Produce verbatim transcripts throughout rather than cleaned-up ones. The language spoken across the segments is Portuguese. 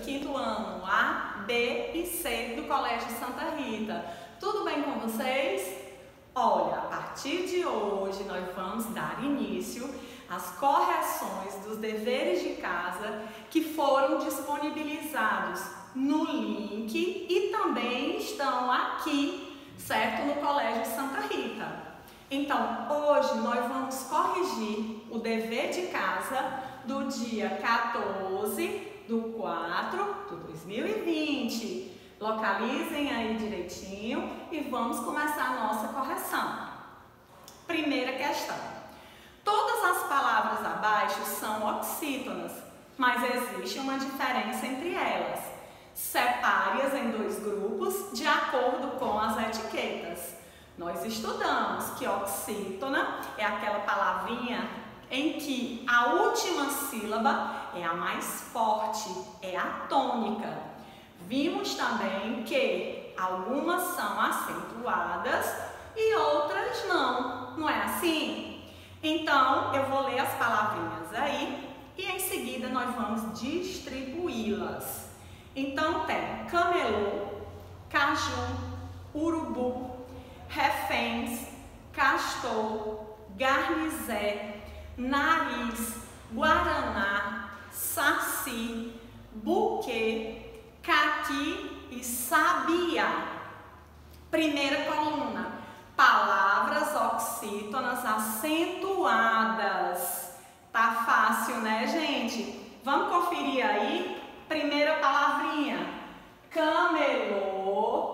quinto ano A, B e C do Colégio Santa Rita. Tudo bem com vocês? Olha, a partir de hoje nós vamos dar início às correções dos deveres de casa que foram disponibilizados no link e também estão aqui, certo? No Colégio Santa Rita. Então, hoje nós vamos corrigir o dever de casa do dia quatorze do quatro de dois mil e vinte. Localizem aí direitinho e vamos começar a nossa correção. Primeira questão. Todas as palavras abaixo são oxítonas, mas existe uma diferença entre elas. Separe-as em dois grupos de acordo com as etiquetas. Nós estudamos que oxítona é aquela palavrinha em que a última sílaba é a mais forte, é a tônica. Vimos também que algumas são acentuadas e outras não, não é assim? Então, eu vou ler as palavrinhas aí e em seguida nós vamos distribuí-las. Então, tem camelô, caju, urubu, reféns, castor, garnizé, nariz, guaraná, saci, buquê, caqui e sabiá. Primeira coluna, palavras oxítonas acentuadas. Tá fácil, né, gente? Vamos conferir aí? Primeira palavrinha, camelô.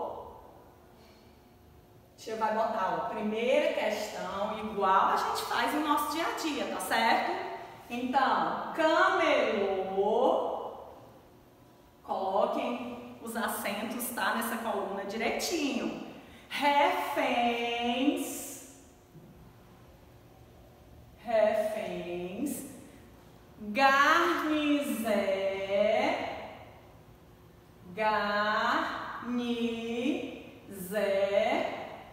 Você vai botar, ó, primeira questão, igual a gente faz no nosso dia a dia, tá certo? Então, camelô. Coloquem os acentos, tá? Nessa coluna direitinho. Reféns. Reféns. Garnizé. Garnizé.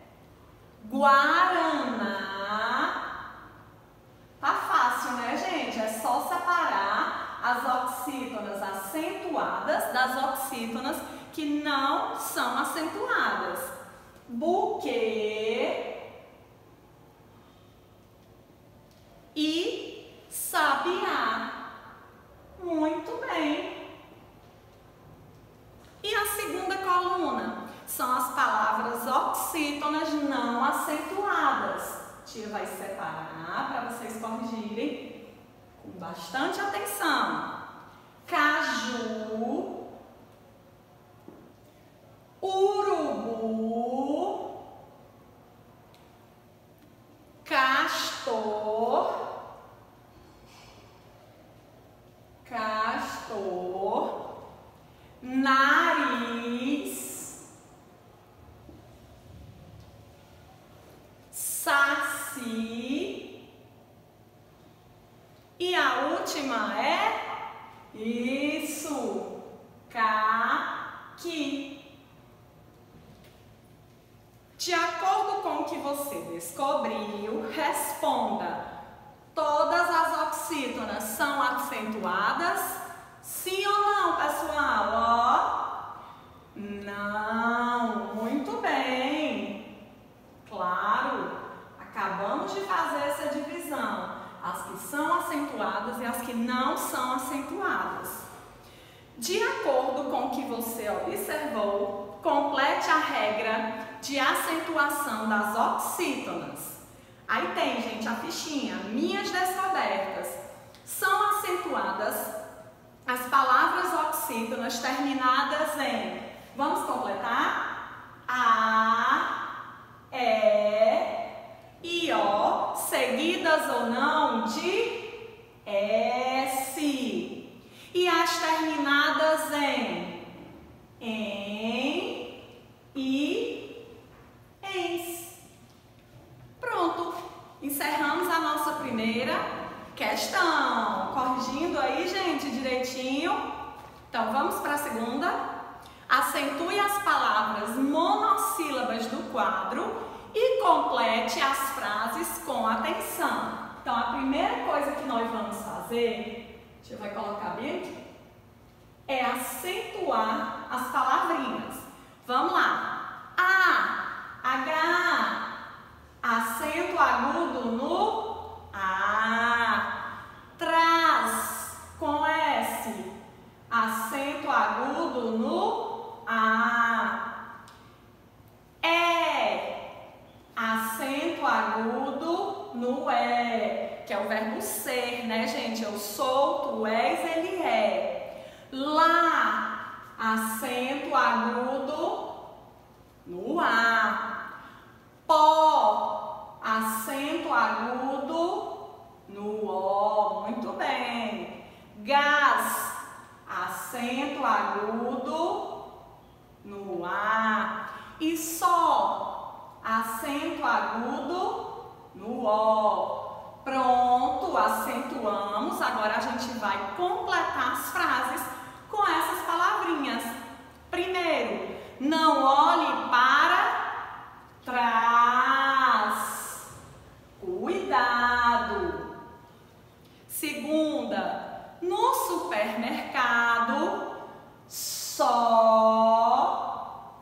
Guaraná. Tá fácil, né, gente? É só separar as oxítonas acentuadas das oxítonas que não são acentuadas. Buquê e sabiá. Muito bem. E a segunda coluna são as palavras oxítonas não acentuadas. A tia vai separar para vocês corrigirem com bastante atenção. Caju, urubu, castor, castor, nariz, saci e a última é isso, caqui. De acordo com o que você descobriu, responda: todas as oxítonas são acentuadas? Sim ou não, pessoal? Ó, não, muito bem. Claro, acabamos de fazer essa divisão. As que são acentuadas e as que não são acentuadas. De acordo com o que você observou, complete a regra de acentuação das oxítonas. Aí tem, gente, a fichinha, minhas descobertas. São acentuadas as palavras oxítonas terminadas em, vamos completar? A, E, I, O, seguidas ou não de S. E as terminadas em, em, e, ens. Pronto, encerramos a nossa primeira questão. Corrigindo aí, gente, direitinho. Então, vamos para a segunda. Acentue as palavras monossílabas do quadro e complete as frases com atenção. Então, a primeira coisa que nós vamos fazer, a gente vai colocar bem aqui. é acentuar as palavrinhas. Vamos lá. A, H, acento agudo no A. Traz, com S, acento agudo no A. É, acento agudo no E, que é o verbo ser, né, gente? Eu sou, tu és, ele é. Lá, acento agudo no A. Pó, acento agudo no O. Muito bem. Gás, acento agudo no A. E só, acento agudo no O. Pronto, acentuamos. Agora a gente vai completar as frases com essas palavrinhas. Primeiro, não olhe para trás. Cuidado. Segunda, no supermercado, só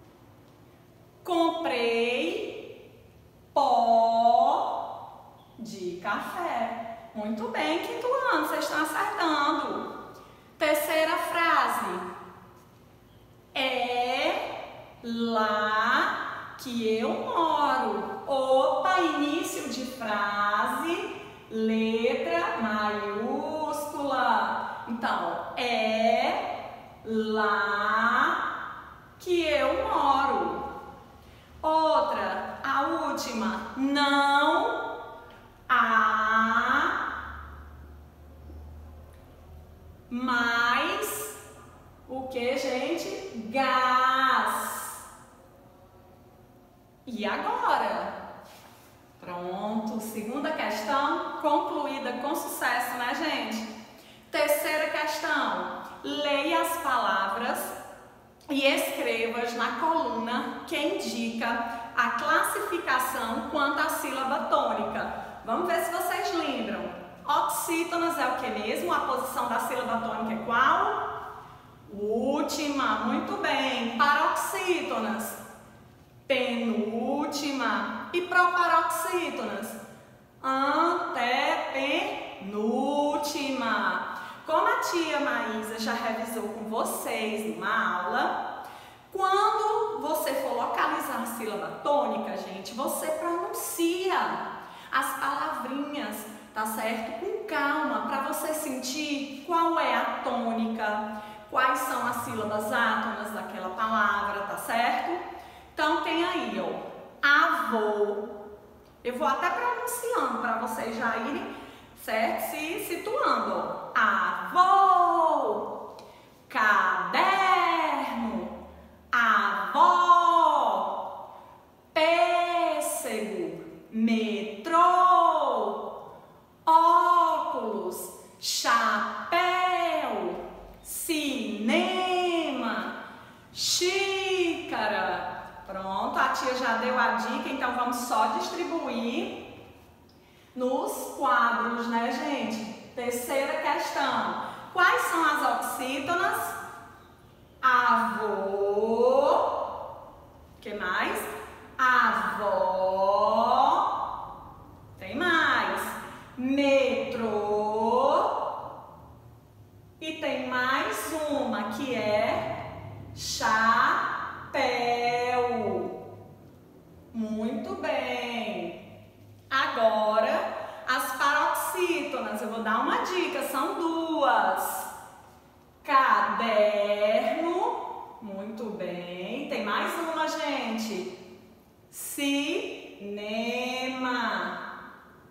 comprei pó de café. Muito bem, quinto ano, vocês estão acertando. Terceira frase. É lá que eu moro. Opa, início de frase, letra maiúscula. Então, é lá que eu moro. Outra, a última, não há mais o que, gente? Gás. E agora? Pronto, segunda questão concluída com sucesso, né, gente? Terceira questão, leia as palavras e escreva na coluna que indica a classificação quanto à sílaba tônica. Vamos ver se vocês lembram. Oxítonas é o que mesmo? A posição da sílaba tônica é qual? Última, muito bem. Paroxítonas, penúltima. E proparoxítonas, antepenúltima. Como a tia Maísa já revisou com vocês numa aula, quando você for localizar a sílaba tônica, gente, você pronuncia as palavrinhas, tá certo? Com calma, para você sentir qual é a tônica, quais são as sílabas átonas daquela palavra, tá certo? Então tem aí, ó, avô. Eu vou até pronunciando para vocês já irem, certo? Se situando, ó. Avô, caderno, avó, pêssego, metrô, óculos, chapéu, cinema, xícara. Pronto, a tia já deu a dica, então vamos só distribuir nos quadros, né, gente? Terceira questão. Quais são as oxítonas? Avô. Que mais? Avó. Tem mais. Metrô. E tem mais uma que é chapéu. Muito bem. Agora, as paroxítonas, eu vou dar uma dica, são duas. Caderno, muito bem. Tem mais uma, gente. Cinema.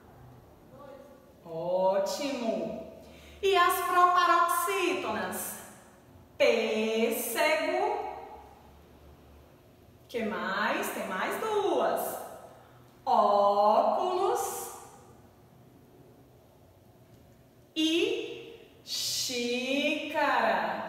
Ótimo. E as proparoxítonas? Pêssego. Que mais? Tem mais duas. Óculos. E xícara.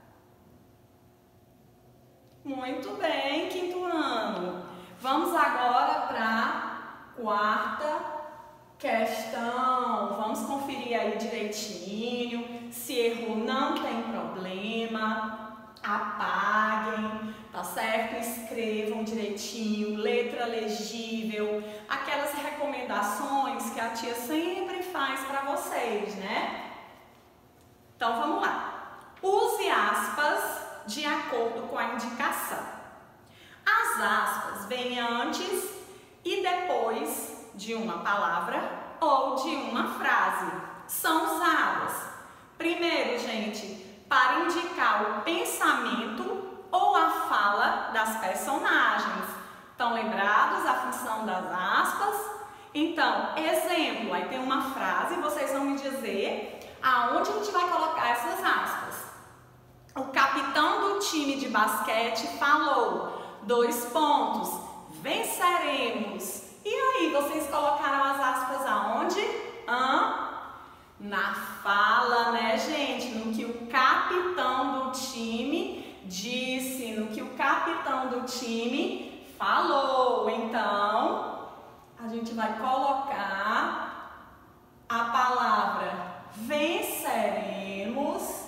Muito bem, quinto ano. Vamos agora para a quarta questão. Vamos conferir aí direitinho. Se errou, não tem problema, apaguem, tá certo? Escrevam direitinho, letra legível, aquelas recomendações que a tia sempre faz para vocês, né? Então vamos lá. Use aspas de acordo com a indicação. As aspas vêm antes e depois de uma palavra ou de uma frase. São usadas, primeiro, gente, para indicar o pensamento ou a fala das personagens. Estão lembrados a função das aspas? Então, exemplo, aí tem uma frase e vocês vão me dizer aonde a gente vai colocar essas aspas. O capitão do time de basquete falou, dois pontos, venceremos. E aí, vocês colocaram as aspas aonde? Hã? Na fala, né, gente? No que o capitão do time disse, no que o capitão do time falou. Então, a gente vai colocar a palavra venceremos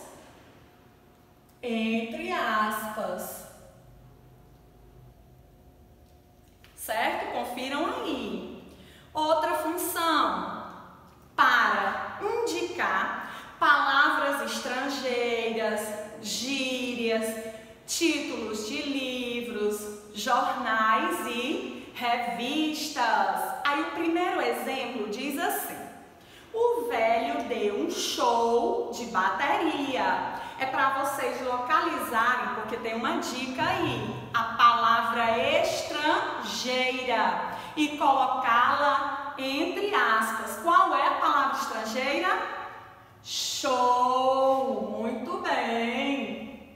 entre aspas. Certo? Confiram aí. Outra função, para indicar palavras estrangeiras, gírias, títulos de livros, jornais e revistas. Aí o primeiro exemplo diz assim: o velho deu um show de bateria. É para vocês localizarem, porque tem uma dica aí, a palavra estrangeira e colocá-la entre aspas. Qual é a palavra estrangeira? Show! Muito bem!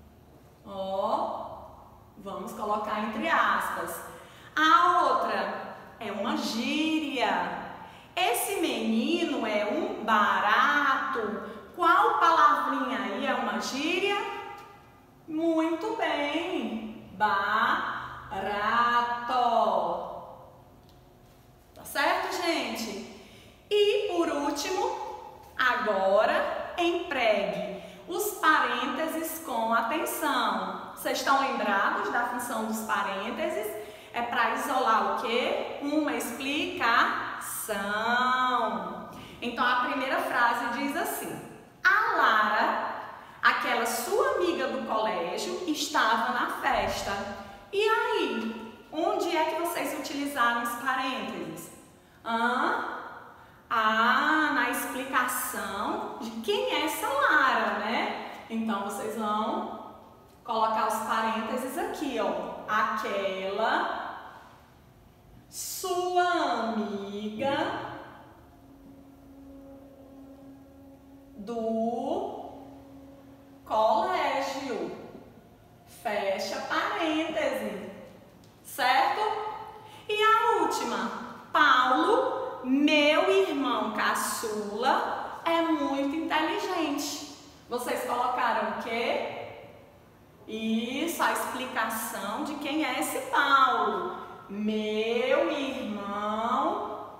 Ó, vamos colocar entre aspas. A outra é uma gíria. Esse menino é um barato. Qual palavrinha aí é uma gíria? Muito bem! Barato. Tá certo, gente? E por último, agora empregue os parênteses com atenção. Vocês estão lembrados da função dos parênteses? É para isolar o quê? Uma explicação. Então a primeira frase diz assim: a Lara, aquela sua amiga do colégio, estava na festa. E aí, onde é que vocês utilizaram os parênteses? Hã? Ah, na explicação de quem é essa Lara, né? Então vocês vão colocar os parênteses aqui, ó. Aquela sua amiga do colégio. Fecha parêntese, certo? E a última, Paulo, meu irmão caçula, é muito inteligente. Vocês colocaram o quê? Isso, a explicação de quem é esse Paulo. Meu irmão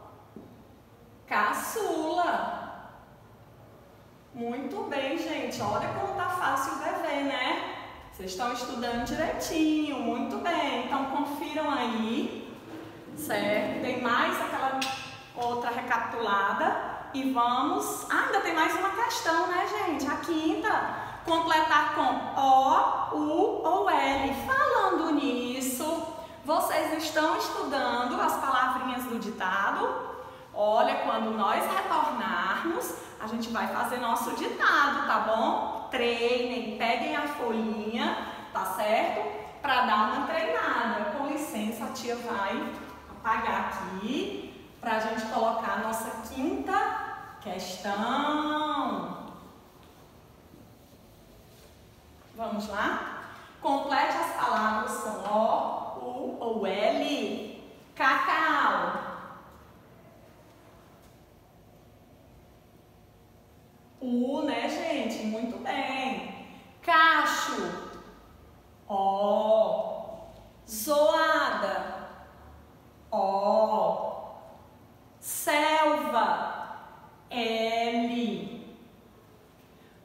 caçula. Muito bem, gente. Olha como tá fácil o dever, né? Vocês estão estudando direitinho, muito bem. Então, confiram aí, certo? Tem mais aquela outra recapitulada. E vamos... Ah, ainda tem mais uma questão, né, gente? A quinta. Completar com O, U ou L. Falando nisso, vocês estão estudando as palavrinhas do ditado? Olha, quando nós retornarmos, a gente vai fazer nosso ditado, tá bom? Treinem, peguem a folhinha, tá certo? Para dar uma treinada. Com licença, a tia vai apagar aqui para a gente colocar a nossa quinta questão. Vamos lá? Complete as palavras com O, U ou L. Cacau. U, né, gente? Muito bem. Cacho. O. Zoada. O. Selva. L.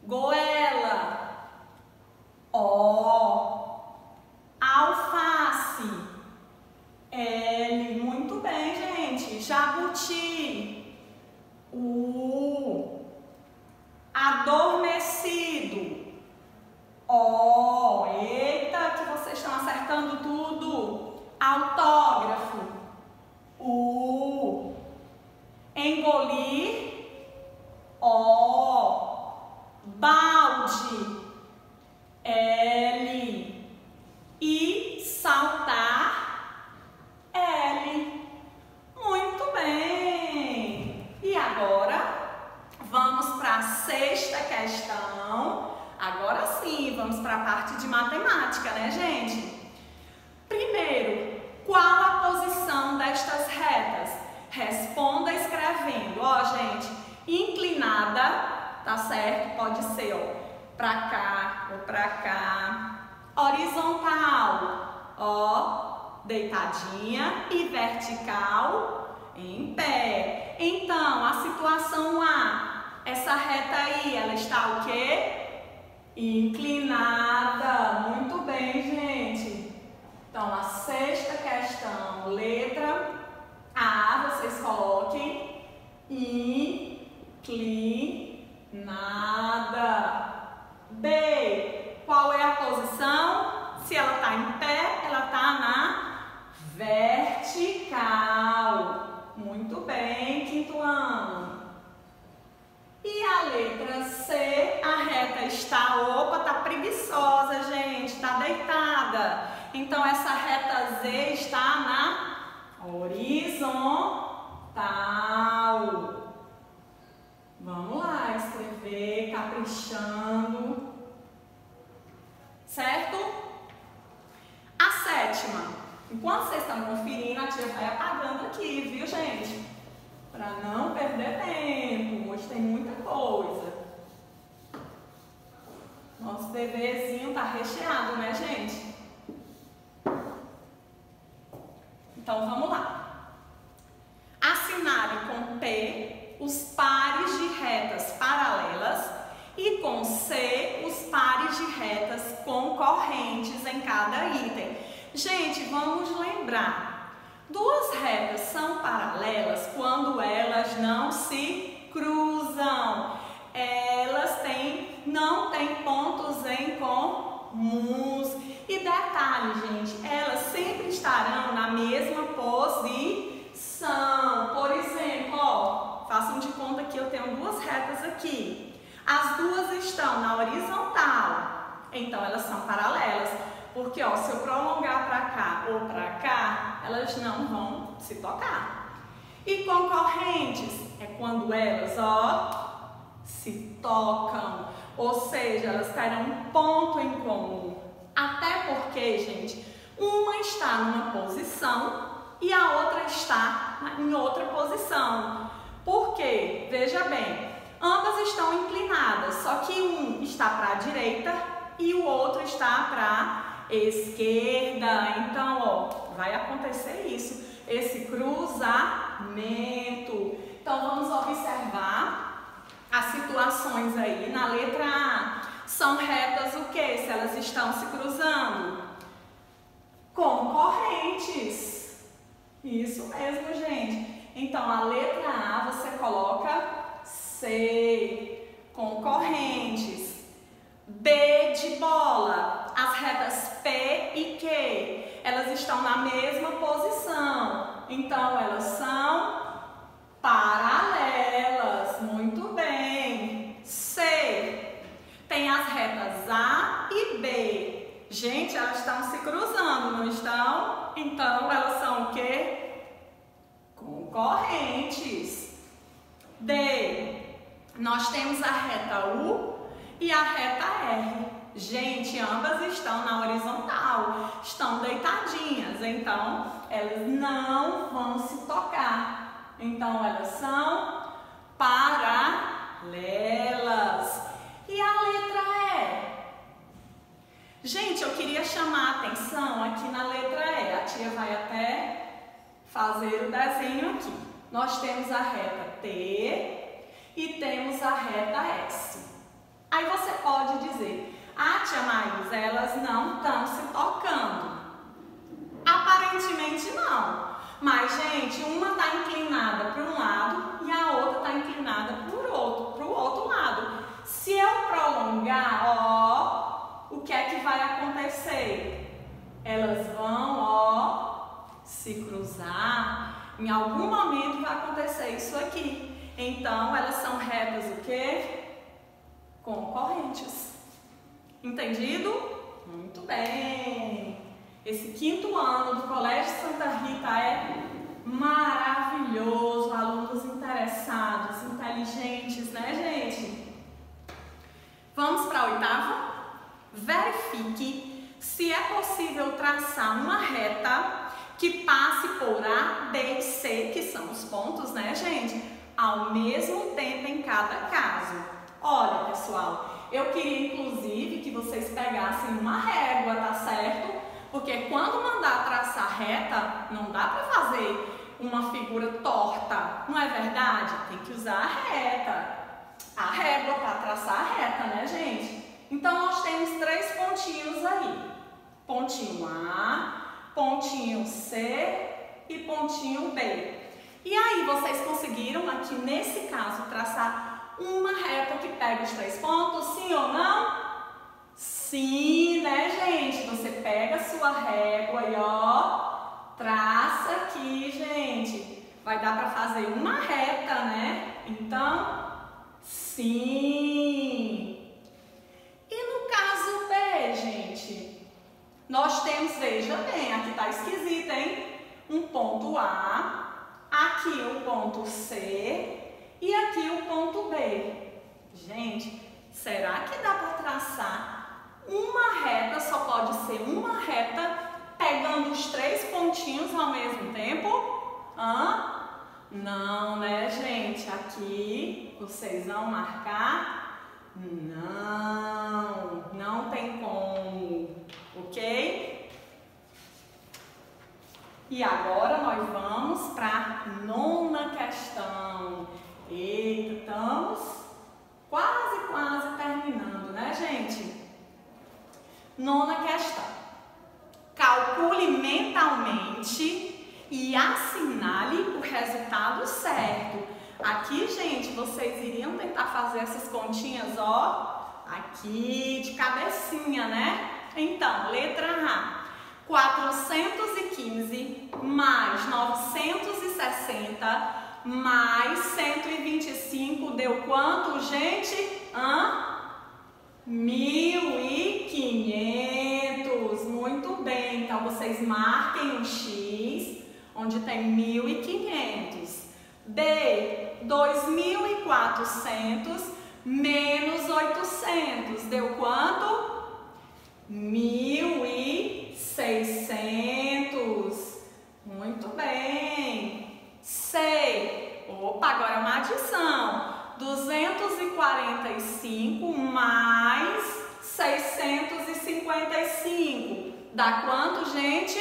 questão. Agora sim, vamos para a parte de matemática, né, gente? Primeiro, qual a posição destas retas? Responda escrevendo. Ó, gente, inclinada, tá certo? Pode ser, ó, pra cá ou pra cá. Horizontal, ó, deitadinha, e vertical, em pé. Então, a situação A, essa reta aí, ela está o quê? Inclinada. Muito bem, gente. Então, a sexta questão, letra A, vocês coloquem inclinada. B, qual é a posição? Se ela está em pé, ela está na vertical. Muito bem, quinto ano. E a letra C, a reta está, opa, está preguiçosa, gente, está deitada. Então, essa reta Z está na horizontal. Vamos lá, escrever, caprichando. Certo? A sétima. Enquanto vocês estão conferindo, a tia vai apagando aqui, viu, gente? Para não perder tempo. Hoje tem muita coisa. Nosso deverzinho tá recheado, né, gente? Então, vamos lá. Assinale com P os pares de retas paralelas e com C os pares de retas concorrentes em cada item. Gente, vamos lembrar. Duas retas são paralelas quando elas não se cruzam. Elas têm, não têm pontos em comuns. E detalhe, gente, elas sempre estarão na mesma posição. Por exemplo, ó, façam de conta que eu tenho duas retas aqui. As duas estão na horizontal, então elas são paralelas. Porque, ó, se eu prolongar para cá ou para cá, elas não vão se tocar. E concorrentes é quando elas, ó, se tocam. Ou seja, elas terão um ponto em comum. Até porque, gente, uma está numa posição e a outra está em outra posição. Por quê? Veja bem, ambas estão inclinadas, só que um está para a direita e o outro está para a esquerda. Então, ó, vai acontecer isso, esse cruzamento. Então, vamos observar as situações aí. Na letra A, são retas o quê? Se elas estão se cruzando? Concorrentes. Isso mesmo, gente. Então, a letra A, você coloca C, concorrentes. B de bola, as retas P e Q, elas estão na mesma posição, então elas são paralelas. Muito bem. C, tem as retas A e B. Gente, elas estão se cruzando, não estão? Então elas são o quê? Concorrentes. D, nós temos a reta U e a reta R. Gente, ambas estão na horizontal, estão deitadinhas, então elas não vão se tocar. Então elas são paralelas. E a letra E? Gente, eu queria chamar a atenção aqui na letra E. A tia vai até fazer o desenho aqui. Nós temos a reta T e temos a reta S. Aí você pode dizer, ah, tia Maísa, elas não estão se tocando. Aparentemente não. Mas, gente, uma está inclinada para um lado e a outra está inclinada para o outro, para o outro lado. Se eu prolongar, ó, o que é que vai acontecer? Elas vão, ó, se cruzar. Em algum momento vai acontecer isso aqui. Então, elas são retas o quê? Concorrentes. Entendido? Muito bem. Esse quinto ano do Colégio Santa Rita é maravilhoso. Alunos interessados, inteligentes, né, gente? verifique se é possível traçar uma reta que passe por A, B e C, que são os pontos, né, gente? Ao mesmo tempo em cada caso. Olha, pessoal, eu queria inclusive que vocês pegassem uma régua, tá certo? Porque quando mandar traçar reta, não dá para fazer uma figura torta, não é verdade? Tem que usar a reta, a régua para traçar a reta, né, gente? Então, nós temos três pontinhos aí. Pontinho A, pontinho C e pontinho B. E aí, vocês conseguiram aqui, nesse caso, traçar uma reta que pega os três pontos, sim ou não? Sim, né, gente? Você pega a sua régua e, ó, traça aqui, gente. Vai dar para fazer uma reta, né? Então, sim. E no caso B, gente, nós temos, veja bem, aqui tá esquisito, hein? Um ponto A, aqui o ponto C e aqui o ponto B. Gente, será que dá para traçar uma reta, só pode ser uma reta, pegando os três pontinhos ao mesmo tempo? Hã? Não, né, gente? Aqui, vocês vão marcar? Não, não tem como, ok? E agora nós vamos para a nona questão. Eita, estamos quase, quase terminando, né, gente? Nona questão. Calcule mentalmente e assinale o resultado certo. Aqui, gente, vocês iriam tentar fazer essas continhas, ó, aqui de cabecinha, né? Então, letra A. quatrocentos e quinze mais novecentos e sessenta mais cento e vinte e cinco deu quanto, gente? Hã? mil e quinhentos. Muito bem. Então, vocês marquem o X, onde tem mil e quinhentos. B, dois mil e quatrocentos menos oitocentos. Deu quanto? mil e seiscentos. Muito bem. C. Opa, agora é uma adição. duzentos e quarenta e cinco mais seiscentos e cinquenta e cinco. Dá quanto, gente?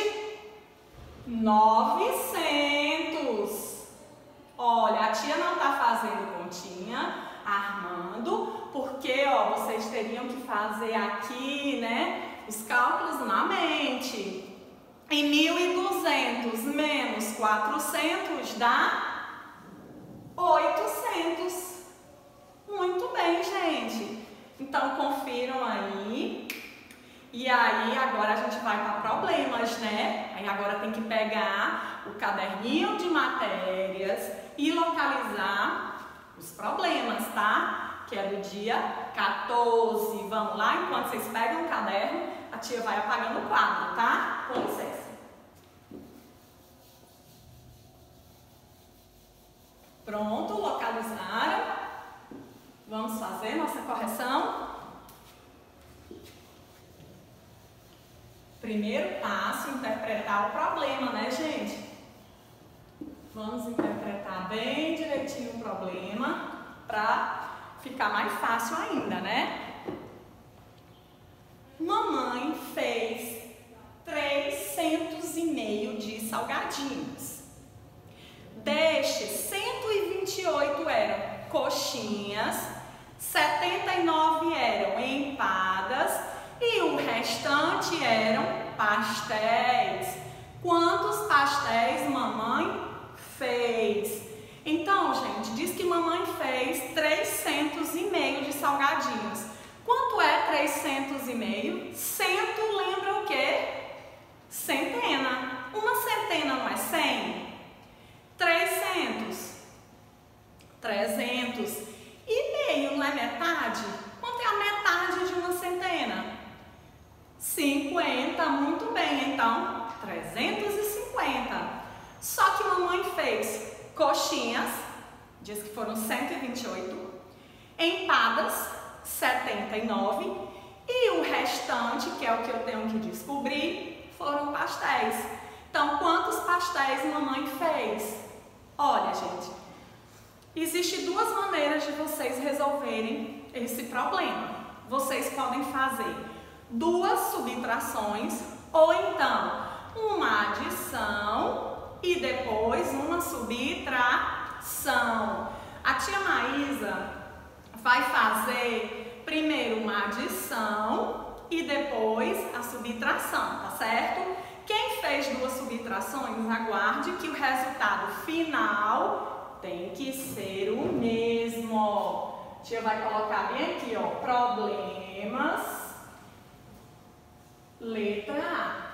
novecentos. Olha, a tia não está fazendo continha, armando, porque, ó, vocês teriam que fazer aqui, né, os cálculos na mente. E mil e duzentos menos quatrocentos dá oitocentos. Muito bem, gente. Então, confiram aí. E aí, agora a gente vai para problemas, né? Aí agora tem que pegar o caderninho de matérias e localizar os problemas, tá? Que é do dia quatorze. Vamos lá? Enquanto vocês pegam o caderno, a tia vai apagando o quadro, tá? Com licença. Pronto, localizaram. Vamos fazer nossa correção. Primeiro passo, interpretar o problema, né, gente? Vamos interpretar bem direitinho o problema para ficar mais fácil ainda, né? Mamãe fez trezentos e meio de salgadinhos. Destes, cento e vinte e oito eram coxinhas, setenta e nove eram empadas e o restante eram pastéis. Quantos pastéis mamãe fez? Então, gente, diz que mamãe fez trezentos e meio de salgadinhos. Quanto é trezentos e meio? Cento lembra o quê? Centena. Uma centena não é cem? trezentos. trezentos. E meio não é metade? Quanto é a metade de uma centena? cinquenta. Muito bem, então, trezentos e cinquenta. Só que mamãe fez coxinhas, diz que foram cento e vinte e oito, empadas, setenta e nove, E o restante, que é o que eu tenho que descobrir, foram pastéis. Então, quantos pastéis mamãe fez? Olha, gente, existem duas maneiras de vocês resolverem esse problema. Vocês podem fazer duas subtrações ou então uma adição e depois uma subtração. A tia Maísa vai fazer primeiro uma adição e depois a subtração, tá certo? Quem fez duas subtrações, aguarde que o resultado final tem que ser o mesmo. A tia vai colocar bem aqui, ó, problemas, letra A.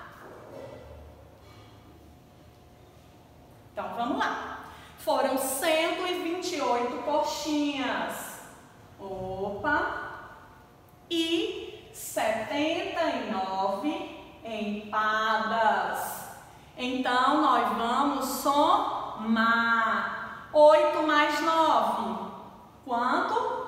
Então, vamos lá. Foram cento e vinte e oito coxinhas. Opa! E setenta e nove empadas. Então, nós vamos somar. oito mais nove. Quanto?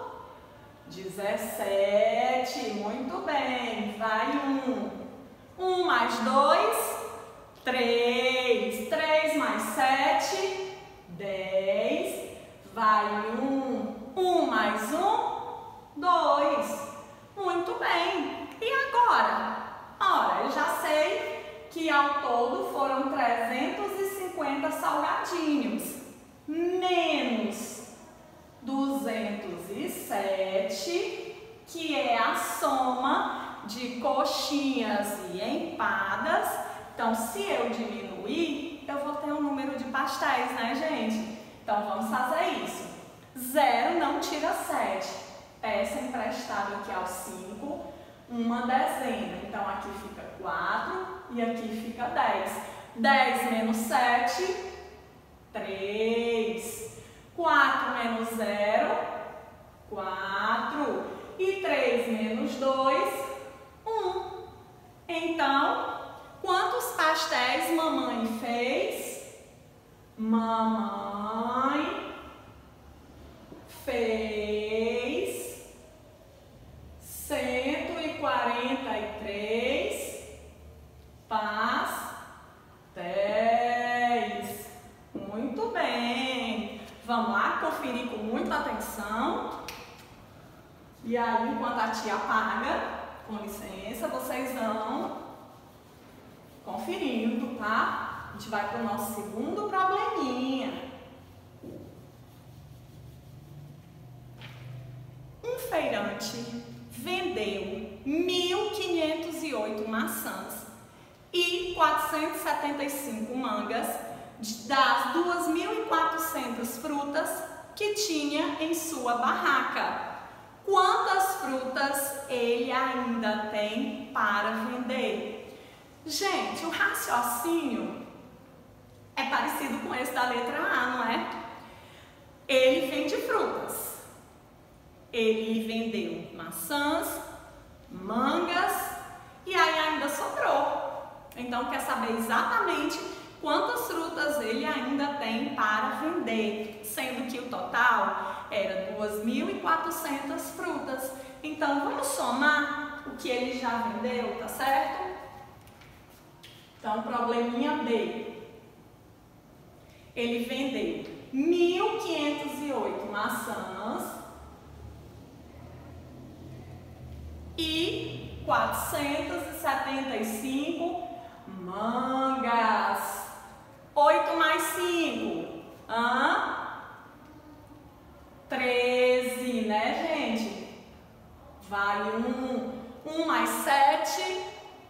dezessete. Muito bem. Vai um. um mais dois. três. três mais sete. dez. Vai um. um mais um. dois. Muito bem. E agora? Ora, eu já sei que ao todo foram trezentos e cinquenta salgadinhos. Menos duzentos e sete, que é a soma de coxinhas e empadas. Então, se eu diminuir, eu vou ter um número de pastéis, né, gente? Então, vamos fazer isso. Zero não tira sete. Peça emprestado aqui ao cinco, uma dezena. Então, aqui fica quatro e aqui fica dez. dez menos sete, três. quatro menos zero, quatro. E três menos dois, um. Então, quantos pastéis mamãe fez? Mamãe fez cento e quarenta e três pastéis. Muito bem. Vamos lá conferir com muita atenção. E aí, enquanto a tia apaga, com licença, vocês vão conferindo, tá? A gente vai para o nosso segundo probleminha. Um feirante vendeu mil quinhentos e oito maçãs e quatrocentos e setenta e cinco mangas das duas mil e quatrocentas frutas que tinha em sua barraca. Quantas frutas ele ainda tem para vender? Gente, o raciocínio é parecido com esse da letra A, não é? Ele vende frutas. Ele vendeu maçãs, mangas e aí ainda sobrou. Então, quer saber exatamente quantas frutas ele ainda tem para vender, sendo que o total era duas mil e quatrocentas frutas. Então, vamos somar o que ele já vendeu, tá certo? Então, probleminha B. Ele vendeu mil quinhentos e oito maçãs e quatrocentos e setenta e cinco mangas. oito mais cinco, hã? treze, né, gente? Vai um. um mais sete,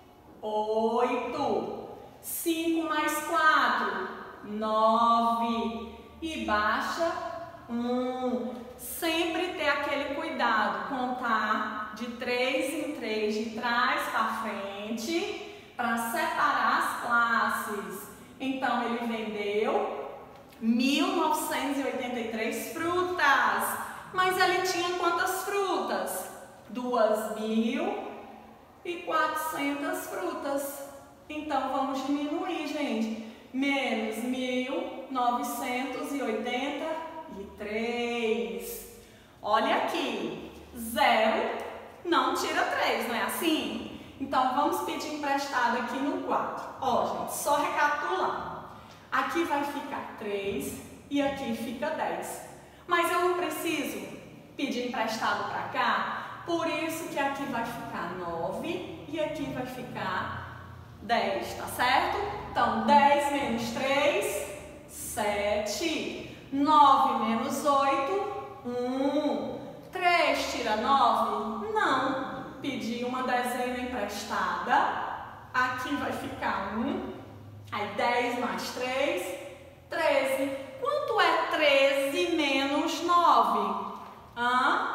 oito. cinco mais quatro, nove. E baixa um. Sempre ter aquele cuidado, contar de três em três, de trás para frente, para separar as classes. Então, ele vendeu mil novecentos e oitenta e três frutas. Mas ele tinha quantas frutas? duas mil e quatrocentas frutas. Então, vamos diminuir, gente. Menos mil novecentos e oitenta e três. Olha aqui. Zero não tira três, não é assim? Então, vamos pedir emprestado aqui no quatro. Ó, gente, só recapitulando. Aqui vai ficar três e aqui fica dez. Mas eu não preciso pedir emprestado para cá, por isso que aqui vai ficar nove e aqui vai ficar dez, tá certo? Então, dez menos três, sete. nove menos oito, um. três tira nove? Não. Pedi uma dezena emprestada. Aqui vai ficar um. Aí, dez mais três, treze. Quanto é treze menos nove? Hã?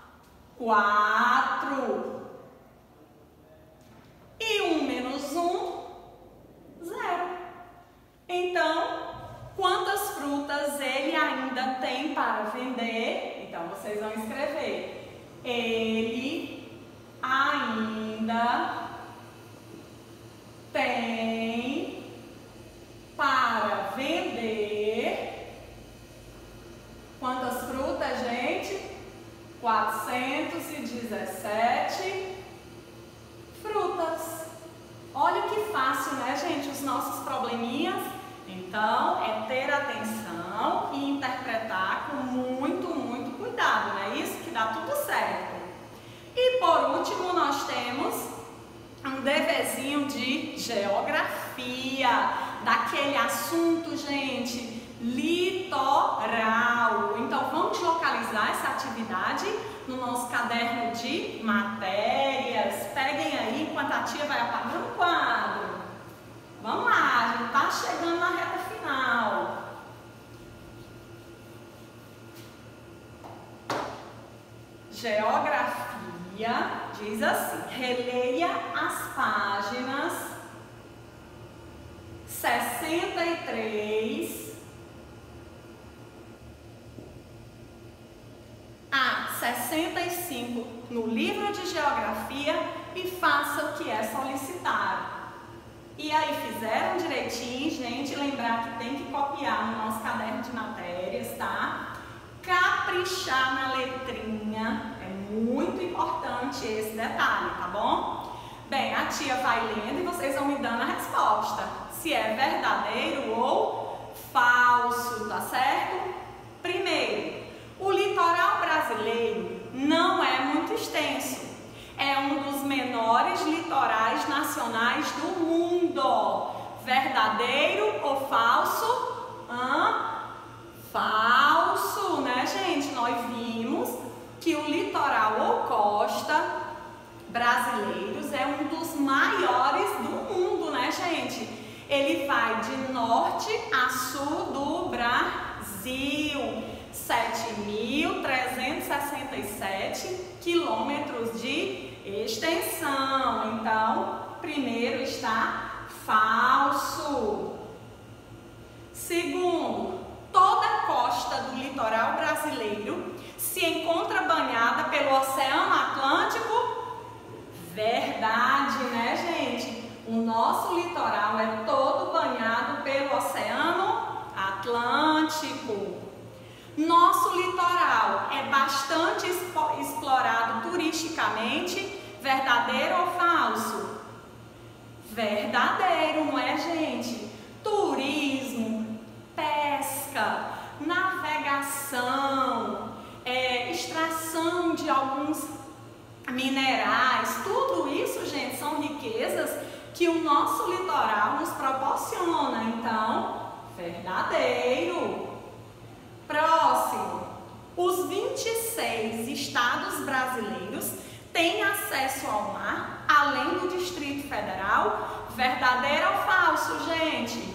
quatro. E um menos um, zero. Então, quantas frutas ele ainda tem para vender? Então, vocês vão escrever. Ele ainda tem para vender. Quantas frutas, gente? quatrocentos e dezessete frutas. Olha que fácil, né, gente? Os nossos probleminhas. Então, é ter atenção e interpretar com muito, muito cuidado, não é isso? Que dá tudo certo. E por último, nós temos um deverzinho de geografia, daquele assunto, gente, litoral. Então, vamos localizar essa atividade no nosso caderno de matérias. Peguem aí enquanto a tia vai apagando o quadro. Vamos lá, a gente tá chegando na reta final. Geografia diz assim: releia as páginas sessenta e três a sessenta e cinco no livro de geografia e faça o que é solicitado. E aí, fizeram direitinho, gente? Lembrar que tem que copiar no nosso caderno de matérias, tá? Caprichar na letrinha, é muito importante esse detalhe, tá bom? Bem, a tia vai lendo e vocês vão me dando a resposta, se é verdadeiro ou falso, tá certo? Primeiro, o litoral brasileiro não é muito extenso. É um dos menores litorais nacionais do mundo. Verdadeiro ou falso? Hã? Falso, né, gente? Nós vimos que o litoral ou costa brasileiros é um dos maiores do mundo, né, gente? Ele vai de norte a sul do Brasil. sete mil trezentos e sessenta e sete quilômetros de extensão. Então, primeiro está falso. Segundo, toda a costa do litoral brasileiro se encontra banhada pelo Oceano Atlântico. Verdade, né, gente? O nosso litoral é todo banhado pelo Oceano Atlântico. Nosso litoral é bastante explorado turisticamente. Verdadeiro ou falso? Verdadeiro, não é, gente? Turismo, pesca, navegação, é, extração de alguns minerais, tudo isso, gente, são riquezas que o nosso litoral nos proporciona. Então, verdadeiro. Próximo, os vinte e seis estados brasileiros têm acesso ao mar, além do Distrito Federal. Verdadeiro ou falso, gente?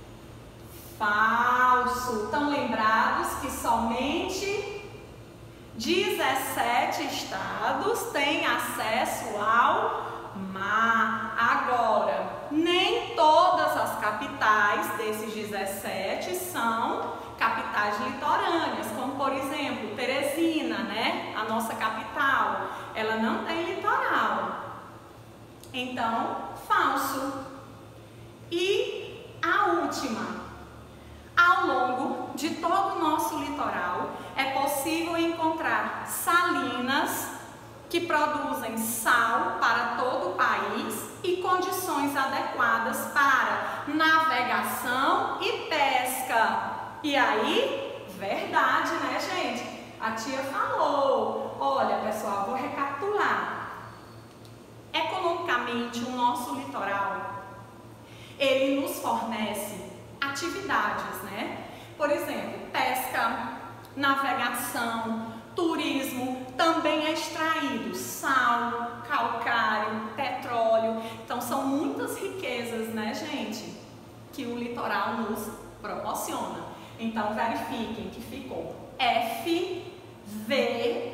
Falso. Estão lembrados que somente dezessete estados têm acesso ao mar. Agora, nem todas as capitais desses dezessete são capitais litorâneas, como por exemplo, Teresina, né? A nossa capital, ela não tem litoral. Então, falso. E a última, ao longo de todo o nosso litoral, é possível encontrar salinas que produzem sal para todo o país e condições adequadas para navegação e pesca. E aí, verdade, né, gente? A tia falou. Olha, pessoal, vou recapitular. Economicamente, o nosso litoral, ele nos fornece atividades, né? Por exemplo, pesca, navegação, turismo, também é extraído sal, calcário, petróleo. Então, são muitas riquezas, né, gente, que o litoral nos proporciona. Então, verifiquem que ficou F, V,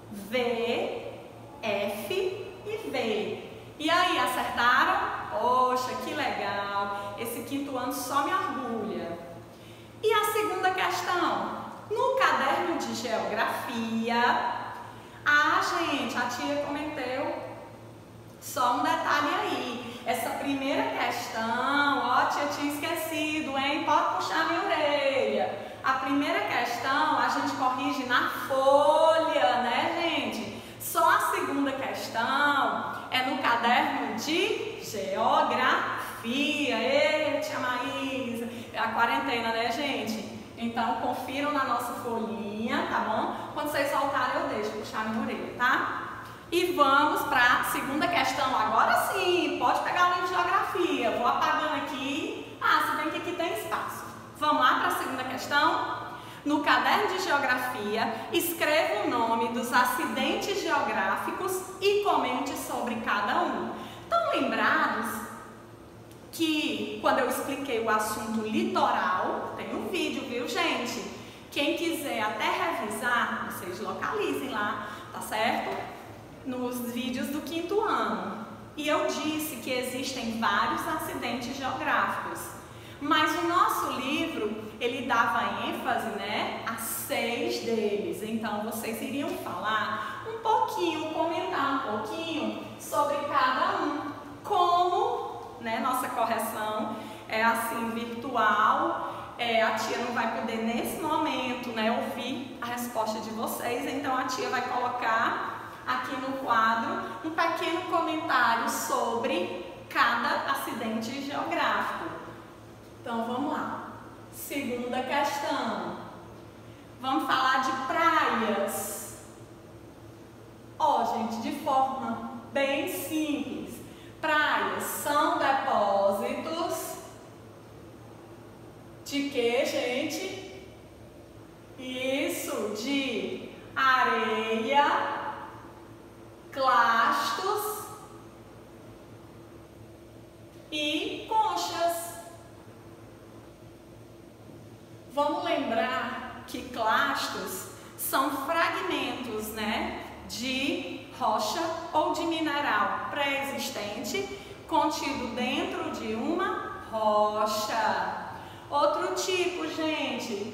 V, F e V. E aí, acertaram? Poxa, que legal! Esse quinto ano só me orgulha. E a segunda questão? No caderno de geografia, ah, gente, a tia cometeu só um detalhe aí. Essa primeira questão, ó, tia tinha esquecido, hein? Pode puxar minha orelha. A primeira questão a gente corrige na folha, né, gente? Só a segunda questão é no caderno de geografia. Ei, tia Maísa, é a quarentena, né, gente? Então, confiram na nossa folhinha, tá bom? Quando vocês voltarem, eu deixo puxar minha orelha, tá? E vamos para a segunda questão. Agora sim, pode pegar o livro de geografia. Vou apagando aqui. Ah, se bem que aqui tem espaço. Vamos lá para a segunda questão? No caderno de geografia, escreva o nome dos acidentes geográficos e comente sobre cada um. Estão lembrados que quando eu expliquei o assunto litoral, tem um vídeo, viu, gente? Quem quiser até revisar, vocês localizem lá, tá certo? Nos vídeos do quinto ano. E eu disse que existem vários acidentes geográficos, mas o nosso livro, ele dava ênfase, né, a seis deles. Então, vocês iriam falar um pouquinho, comentar um pouquinho sobre cada um. Como, né, nossa correção é assim, virtual, é, a tia não vai poder nesse momento, né, ouvir a resposta de vocês, então a tia vai colocar aqui no quadro um pequeno comentário sobre cada acidente geográfico. Então vamos lá. Segunda questão. Vamos falar de praias. Ó, gente, de forma bem simples. Praias são depósitos de quê, gente? Isso, de areia, clastos e conchas. Vamos lembrar que clastos são fragmentos, né, de rocha ou de mineral pré-existente contido dentro de uma rocha. Outro tipo, gente,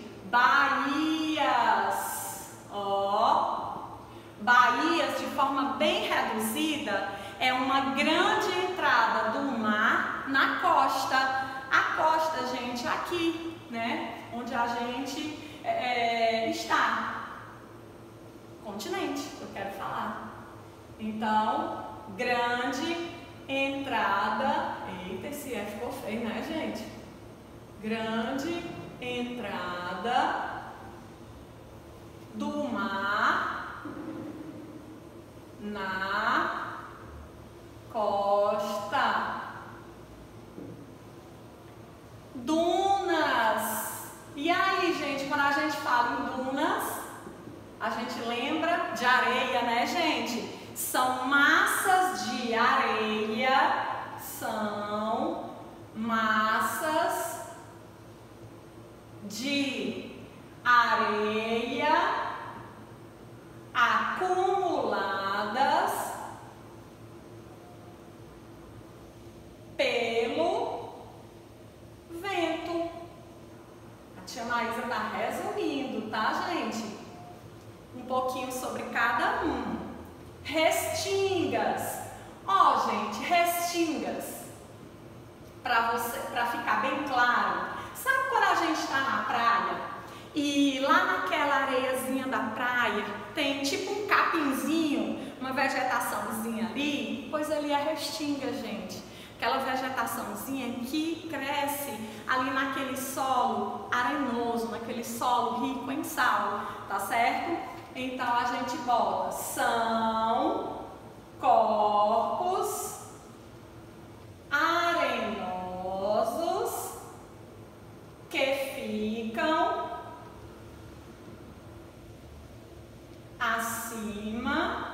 baías. Ó, baías de forma bem reduzida é uma grande entrada do mar na costa. A costa, gente, aqui, né, onde a gente é, está. Continente, eu quero falar. Então, grande entrada. Eita, esse F ficou feio, né, gente? Grande entrada do mar na costa. Dunas. E aí, gente, quando a gente fala em dunas, a gente lembra de areia, né, gente? São massas de areia, são massas de areia acumuladas pelo vento. A tia Maísa tá resumindo, tá, gente? Um pouquinho sobre cada um. Restingas. Ó, gente, restingas. Para você, para ficar bem claro. Sabe quando a gente está na praia e lá naquela areiazinha da praia tem tipo um capinzinho, uma vegetaçãozinha ali, pois ali é restinga, gente. Aquela vegetaçãozinha que cresce ali naquele solo arenoso, naquele solo rico em sal, tá certo? Então a gente bota são corpos arenosos que ficam acima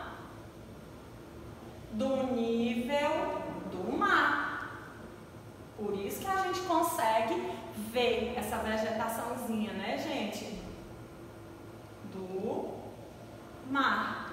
do nível do mar. Por isso que a gente consegue ver essa vegetaçãozinha, né, gente? Do mar.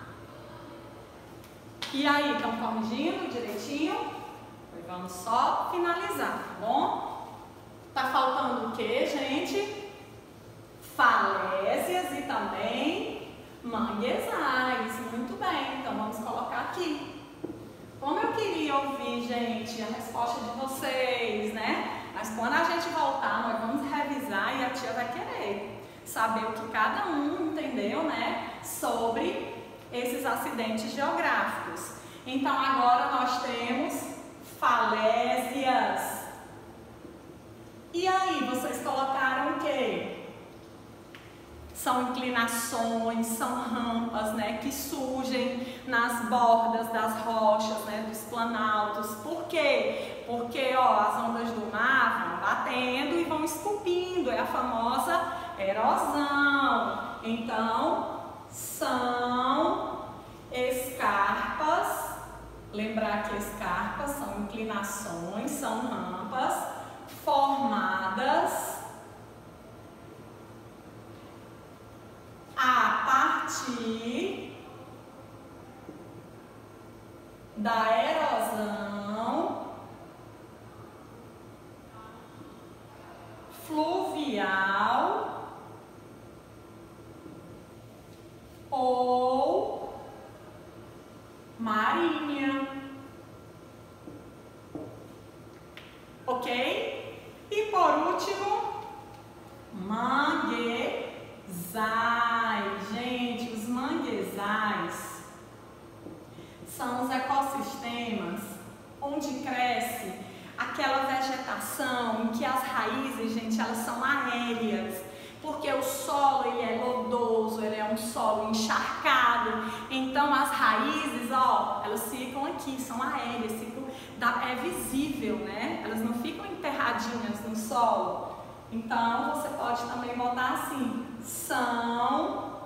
E aí, estão corrigindo direitinho? Pois vamos só finalizar, tá bom? Tá faltando o que, gente? Falésias e também manguezais. Muito bem, então vamos colocar aqui. Como eu queria ouvir, gente, a resposta de vocês, né? Mas quando a gente voltar, nós vamos revisar e a tia vai querer saber o que cada um entendeu, né? Sobre esses acidentes geográficos. Então agora nós temos falésias. E aí, vocês colocaram o quê? São inclinações, são rampas, né, que surgem nas bordas das rochas, né, dos planaltos. Por quê? Porque, ó, as ondas do mar vão batendo e vão esculpindo, é a famosa erosão. Então, são escarpas. Lembrar que escarpas são inclinações, são rampas formadas a partir da erosão fluvial ou marinha. Ok? E por último, manguezais. Gente, os manguezais são os ecossistemas onde cresce aquela vegetação em que as raízes, gente, elas são aéreas, porque o solo ele é lodoso, ele é um solo encharcado, então as raízes, ó, elas ficam aqui, são aéreas, ficam, é visível, né? Elas não ficam enterradinhas no solo. Então você pode também botar assim, são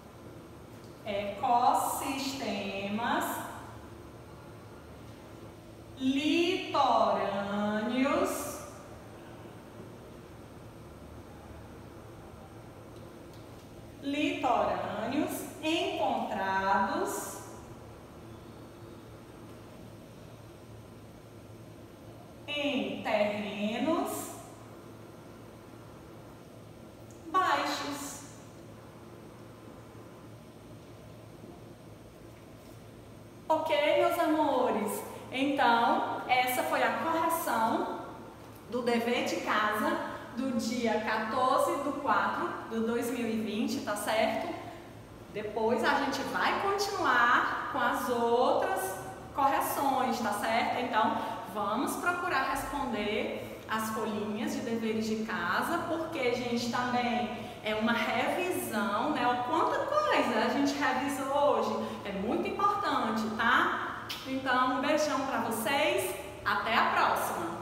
ecossistemas litorâneos litorâneos encontrados em terrenos baixos. Ok, meus amores? Então, essa foi a correção do dever de casa do dia quatorze de quatro de dois mil e vinte, tá certo? Depois a gente vai continuar com as outras correções, tá certo? Então, vamos procurar responder as folhinhas de deveres de casa, porque, gente, também é uma revisão, né? O quanta coisa a gente revisou hoje, é muito importante, tá? Então, um beijão pra vocês, até a próxima!